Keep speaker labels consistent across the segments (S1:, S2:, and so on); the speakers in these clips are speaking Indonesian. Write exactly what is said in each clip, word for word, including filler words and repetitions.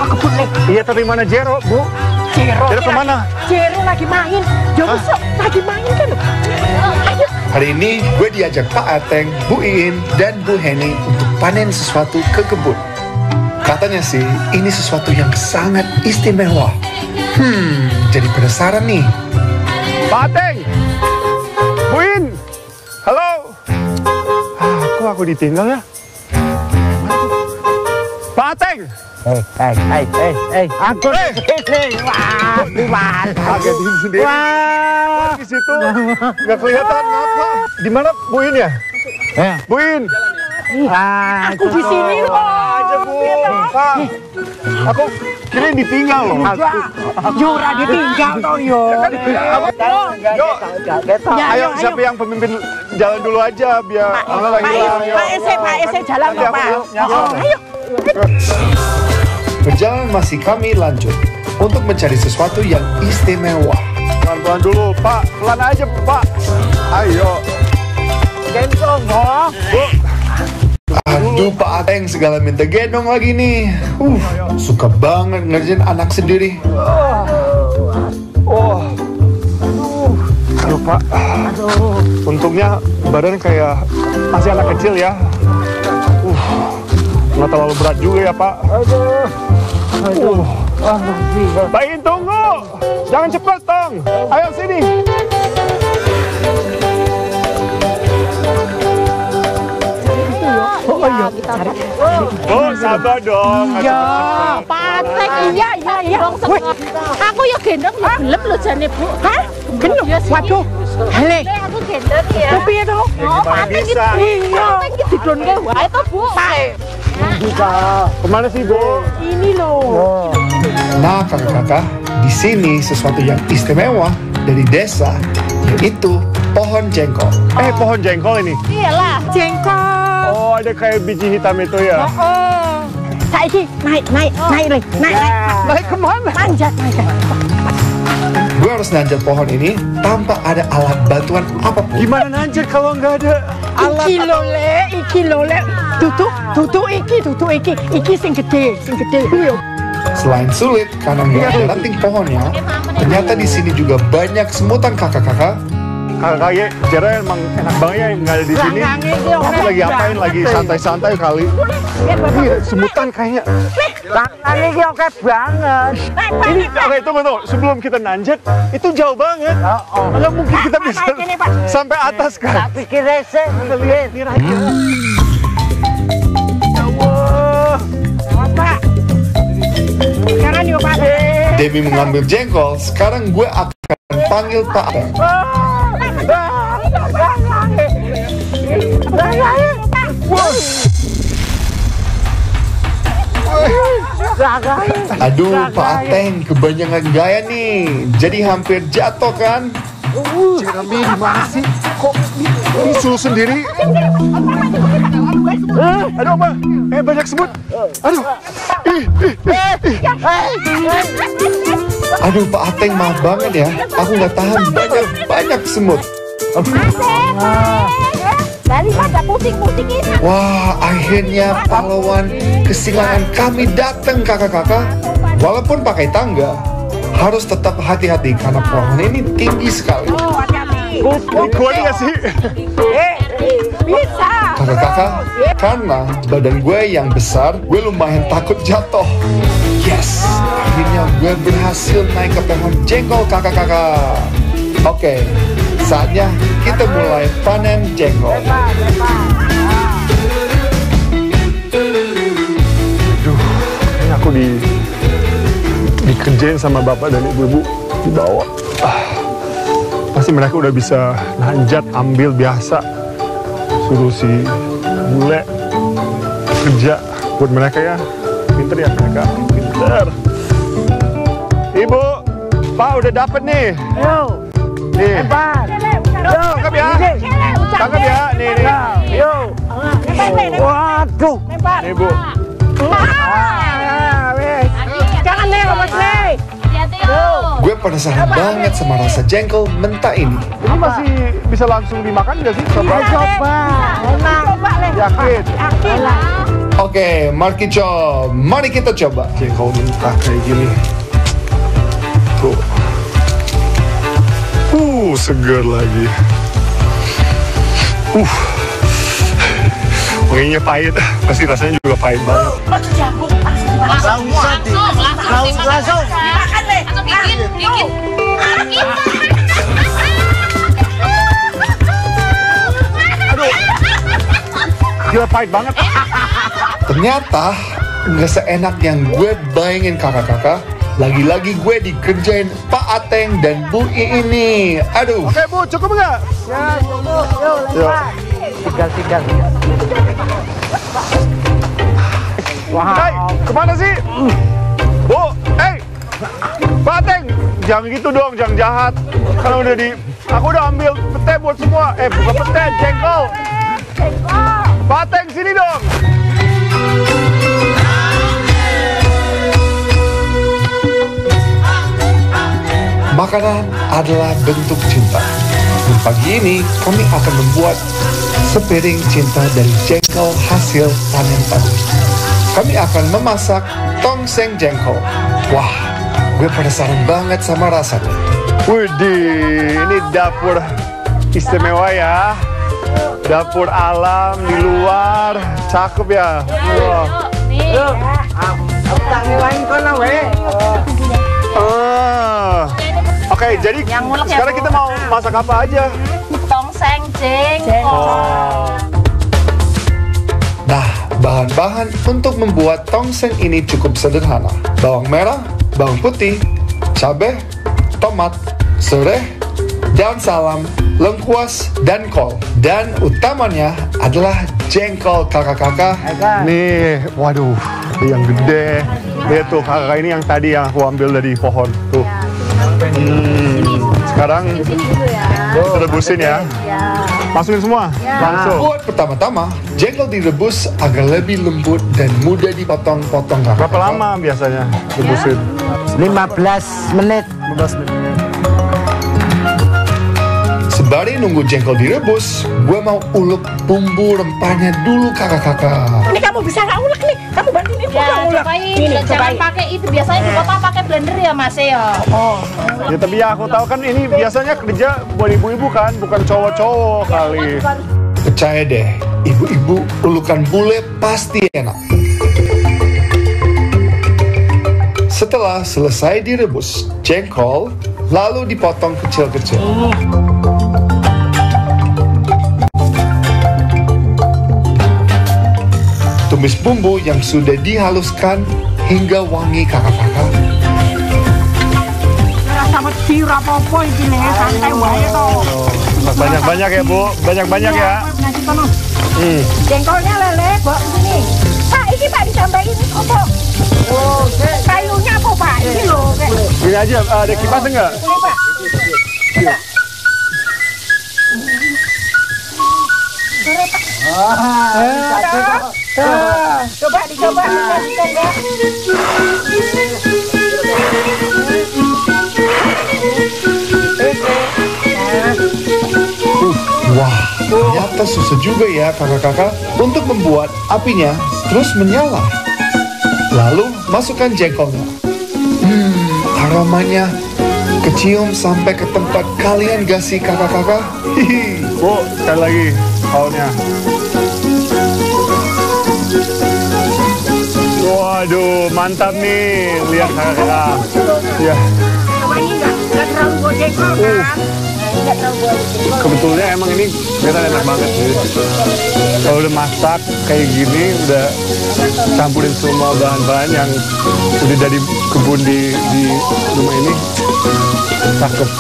S1: kebun nih.
S2: Iya, tapi mana Jero, Bu?
S1: Jero,
S2: Jero kemana?
S1: Jero lagi main. Jero lagi main kan? Ayo.
S3: Hari ini gue diajak Pak Ateng, Bu Iin, dan Bu Heni untuk panen sesuatu ke kebun. Katanya sih, ini sesuatu yang sangat istimewa. Hmm, jadi penasaran nih.
S2: Pak Ateng! Bu Iin! Halo! Ah, kok aku ditinggal ya? Pak Ateng!
S4: Eh, eh, eh, eh, eh, aku
S2: Eh.
S4: sini, wah, gimana?
S2: Kagetin sendiri.
S4: Wah,
S2: Di situ nggak kelihatan, maaf Pak. Di mana Bu Iin ya?
S4: eh,
S2: Bu Iin!
S4: wah,
S1: Aku di sini loh.
S2: aja Bu. Pak, aku kirain ditinggal loh.
S1: Yo, ora ditinggal toh yo.
S2: Yo,
S1: Ya,
S2: ayo
S1: ayo,
S2: siapa yang pemimpin jalan dulu aja biar Allah
S1: Pak
S2: lagi hilang.
S1: Pak Ese, Pak Ese jalan
S2: Nanti
S1: loh,
S2: aku
S1: Pak.
S2: nyasar.
S1: Oh, ayo.
S3: Perjalanan masih kami lanjut untuk mencari sesuatu yang istimewa.
S2: Pelan-pelan dulu, Pak. Pelan aja, Pak. Ayo.
S4: gendong, oh.
S2: Bu.
S3: Aduh, Pak Ateng segala minta gendong lagi nih. Uh, suka banget ngerjain anak sendiri.
S2: Oh. Aduh, Pak. Untungnya badan kayak masih anak kecil ya. Uh. Nggak terlalu berat juga ya, Pak.
S4: Aduh, aduh,
S2: Uh.
S4: aduh,
S2: Pak Iin, tunggu. Jangan cepat, Tong. Ayo sini.
S1: Oh iya, kita cari.
S2: Oh, sabar dong. nggak
S1: Ya,
S2: cepet-cepet.
S1: Pak Ateng, iya, iya, iya. Wih, aku ya gendong ya gelem lho jane, Bu. Hah? Gendong? Waduh. Hale. Aku gendong ya. Tapi ya toh? Oh, Pak Ateng
S2: bisa?
S1: iki. Iya. Pak Ateng iki didonke wae to, Bu. Pak.
S4: bisa.
S2: Kemana sih, Bu?
S1: Ini loh.
S4: Oh,
S3: Nah, kakak-kakak, di sini sesuatu yang istimewa dari desa, yaitu pohon jengkol.
S2: Eh, pohon jengkol ini.
S1: Iyalah, jengkol.
S2: Oh, ada kayak biji hitam itu ya.
S1: Oh. Saiki naik, naik, naik, naik, naik, naik.
S2: Naik kemana?
S1: Manjat, manjat.
S3: Gue harus nanjat pohon ini tanpa ada alat bantuan apapun.
S2: Gimana nanjat kalau nggak ada alat?
S1: Iki lho le, iki lho le. Tutuk, tutuk iki, tutuk iki. Iki sing gede, sing gede. Yo.
S3: Selain sulit karena nggak ada ranting pohonnya, ternyata di sini juga banyak semutan kakak-kakak.
S2: Kakak Jero emang enak banget ya nggak ada di sini. Aku lagi apain? Lagi santai-santai kali. Iya, semutan kayaknya.
S4: tangannya ini oke banget.
S2: Ini oke, tunggu tunggu. Sebelum kita nanjat, itu jauh banget.
S4: Oh, oh.
S2: Nggak mungkin kita bisa sampai atas kan?
S4: Tak pikir rese, pikir.
S2: Wah.
S1: Pak. Sekarang yuk, Pak.
S3: Demi mengambil jengkol, sekarang gue akan panggil Pak Ateng. Aduh, Pak Ateng, kebanyakan gaya nih. Jadi hampir jatuh kan?
S2: Jeremy di mana sih? Kok bisul sendiri? Eh, aduh apa? Eh, banyak semut. Aduh. Ih, ih, ih, ih.
S3: Aduh, Pak Ateng, maaf banget ya. Aku nggak tahan banyak-banyak semut.
S1: Daripada pusing-pusing ini.
S3: Wah, akhirnya pahlawan kesilangan kami datang, kakak-kakak. Walaupun pakai tangga, harus tetap hati-hati karena pohon ini tinggi sekali.
S1: Oh, hati-hati.
S2: Kuat nggak sih?
S1: Eh, bisa.
S3: Kakak-kakak, karena badan gue yang besar, gue lumayan takut jatuh. Yes, akhirnya gue berhasil naik ke pohon jengkol, kakak-kakak. Oke, saatnya kita mulai panen jengkol.
S2: Aduh, ini aku di dikerjain sama bapak dan ibu-ibu di bawah. Ah, pasti mereka udah bisa nanjat, ambil biasa. Suruh si bule kerja buat mereka ya. Pinter ya mereka, pinter. Ibu, Pak udah dapet nih.
S4: Yo,
S2: Nih,
S4: hebat.
S2: tangkap ya. Tangkap ya, nih nih.
S4: Yo, waduh.
S2: Nih Bu.
S4: Ah, wes.
S1: Jangan nih, Mas Le.
S3: Gue penasaran banget sama rasa jengkol mentah ini.
S2: Ini masih bisa langsung dimakan nggak sih? Coba.
S4: Coba, enak.
S1: Coba Le.
S2: Yakin?
S1: Yakin lah.
S3: Oke, Markico, mari kita coba.
S2: Jengkol mentah kayak gini. Tuh. Uh, seger lagi. Uh. Wanginya pahit. Pasti rasanya juga pahit banget.
S1: Langsung, langsung, langsung, langsung. Dimakan deh. Langsung bikin, bikin.
S2: Gila pahit banget.
S3: Ternyata nggak seenak yang gue bayangin kakak-kakak. Lagi-lagi gue dikerjain Pak Ateng dan Bu I ini. Aduh.
S2: Oke Bu, cukup nggak?
S4: Ya, cukup. Yuk, lempar. Tinggal, tinggal. Wow.
S2: Hei, kemana sih? Bu, hei, Pak Ateng, jangan gitu dong, jangan jahat. Karena udah di, aku udah ambil pete buat semua. Eh, bukan pete, jengkol. Pak Ateng, sini dong.
S3: Makanan adalah bentuk cinta. Dan pagi ini kami akan membuat sepiring cinta dari jengkol hasil panen tadi. Kami akan memasak tongseng jengkol. Wah, gue penasaran banget sama rasanya.
S2: Widih, ini dapur istimewa ya. Dapur alam di luar, cakep ya. Wah.
S4: Yuk, aku tak ngilain kono weh.
S2: Ah. Oke, jadi
S1: Yang ngulek ya,
S2: sekarang
S1: Bu.
S2: kita mau masak apa aja?
S1: Tongseng jengkol.
S3: Nah, bahan-bahan untuk membuat tongseng ini cukup sederhana. Bawang merah, bawang putih, cabai, tomat, serai, daun salam, lengkuas, dan kol. Dan utamanya adalah jengkol kakak-kakak.
S2: Nih, waduh, yang gede. Lihat tuh kakak ini yang tadi yang aku ambil dari pohon tuh. Hmm, sekarang kita rebusin ya. Masukin semua, langsung.
S3: Buat pertama-tama, jengkol direbus agar lebih lembut dan mudah dipotong-potong kakak.
S2: Berapa lama biasanya rebusin?
S4: lima belas menit.
S2: lima belas menit.
S3: Sembari nunggu jengkol direbus, gue mau ulek bumbu rempahnya dulu kakak-kakak.
S1: Ini kamu bisa nggak ulek nih? Kamu bantuin ibu
S5: Ya,
S1: nggak ulek?
S5: cobain.
S1: Ini,
S5: Jangan
S1: cobain.
S5: pakai itu. Biasanya di kota pakai blender ya, Mas ya.
S2: Ya tapi ya aku tahu kan ini biasanya kerja buat ibu-ibu kan, bukan cowok-cowok kali.
S3: Percaya deh, ibu-ibu ulukan bule pasti enak. Setelah selesai direbus jengkol, lalu dipotong kecil-kecil. Tumis bumbu yang sudah dihaluskan hingga wangi kakak-kakak.
S1: Rasa wedi apa-apa iki nih, santai wae to.
S2: Masak banyak-banyak ya Bu, banyak-banyak ya.
S1: Nanti kono.
S2: Hmm.
S1: Jengkolnya lele, Mbak, ini. Pak, ini Pak ditambahin apa? Oh, kayunya apa Pak? Ini loh, kayak
S2: Gini aja, ada kipas enggak?
S1: ini Pak. Ah, coba dicoba, dicoba.
S3: Wah, ternyata susah juga ya kakak-kakak untuk membuat apinya terus menyala. Lalu masukkan jengkolnya. Hmm, aromanya kecium sampai ke tempat kalian gak sih kakak-kakak? Hihi.
S2: Bu, sekali lagi kaulnya. Waduh, mantap nih. Lihat kakak-kakak. Ya,
S1: Wangi nggak? Nggak terlalu gue jengkol kan? Nggak terlalu gue jengkol.
S2: kebetulannya emang ini kelihatan enak banget sih. Kalau udah masak kayak gini, udah campurin semua bahan-bahan yang udah dari kebun di, di rumah ini. Cakep.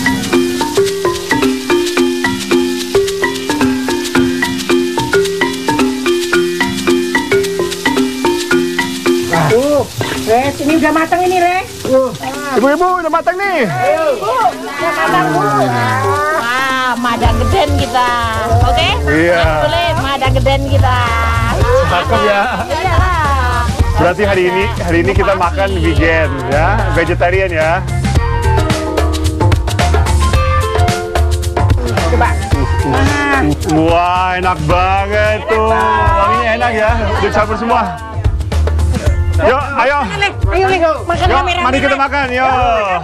S1: Tuh, Res, ini udah matang ini, Res.
S2: Ibu-ibu udah matang nih.
S1: Udah matang dulu.
S5: Wah, madang geden kita. Oke?
S2: Iya.
S5: Boleh, madang geden kita.
S2: Cakep ya.
S5: Iyalah.
S2: Berarti hari ini hari ini kita makan vegan ya, vegetarian ya.
S1: Coba.
S2: Wah, enak banget tuh. Wanginya enak ya. Udah campur semua. Yuk, ayo.
S1: Ayo nih, makan
S2: Yuk,
S1: rame-rame.
S2: mari kita makan, yuk.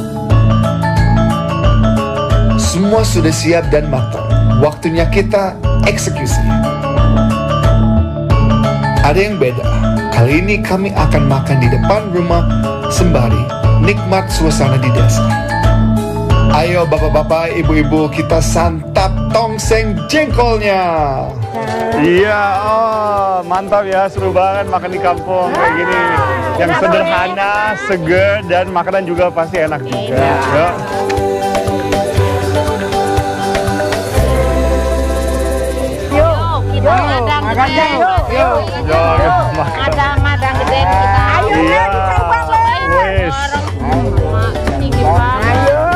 S3: Semua sudah siap dan matang. Waktunya kita eksekusi. Ada yang beda. Kali ini kami akan makan di depan rumah sembari nikmat suasana di desa. Ayo bapak-bapak, ibu-ibu, kita santap tongseng jengkolnya.
S2: Iya, oh, mantap ya, seru banget makan di kampung kayak gini. Yang sederhana, seger, dan makanan juga pasti enak juga. Yuk.
S5: Kita madang geden.
S1: yuk.
S2: Yuk, yuk, makan.
S5: Madang-madang geden kita.
S1: Ayo,
S2: Iya.
S1: dicoba lah.
S2: Wes.
S5: Tinggi banget.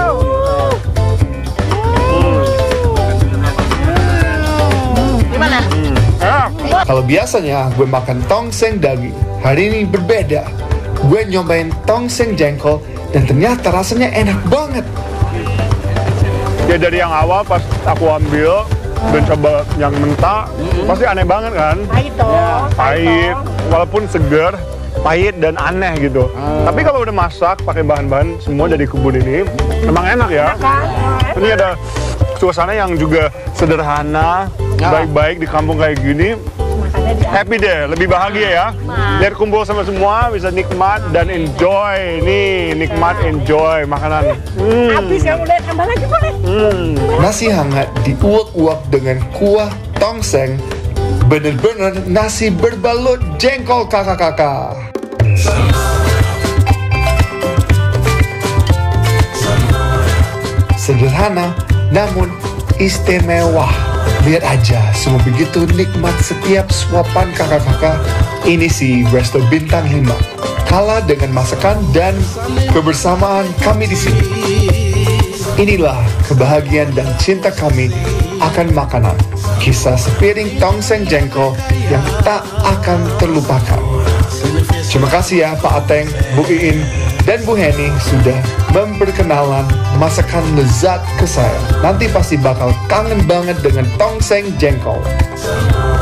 S5: Gimana?
S2: Enak.
S3: Kalau biasanya gue makan tongseng daging, hari ini berbeda. Gue nyobain tongseng jengkol dan ternyata rasanya enak banget.
S2: Ya dari yang awal pas aku ambil dan coba yang mentah, pasti aneh banget kan?
S1: Pahit toh.
S2: Pahit, walaupun seger, pahit dan aneh gitu. Tapi kalau udah masak pakai bahan-bahan semua dari kebun ini, memang enak ya. Ini ada suasana yang juga sederhana, baik-baik di kampung kayak gini. Happy deh, lebih bahagia ya. Lihat kumpul sama semua, bisa nikmat dan enjoy. Nih, nikmat, enjoy makanan. Hmm.
S1: Habis yang udah tambah lagi boleh.
S2: Hmm.
S3: Nasi hangat diuap-uap dengan kuah tongseng. Bener-bener nasi berbalut jengkol kakak-kakak. Sederhana, namun istimewa. Lihat aja, semua begitu nikmat setiap suapan kakak-kakak. Ini sih resto bintang lima. Kalah dengan masakan dan kebersamaan kami di sini. Inilah kebahagiaan dan cinta kami akan makanan. Kisah sepiring tongseng jengkol yang tak akan terlupakan. Terima kasih ya Pak Ateng, Bu Iin, dan Bu Heni sudah memperkenalan masakan lezat ke saya. Nanti pasti bakal kangen banget dengan tongseng jengkol.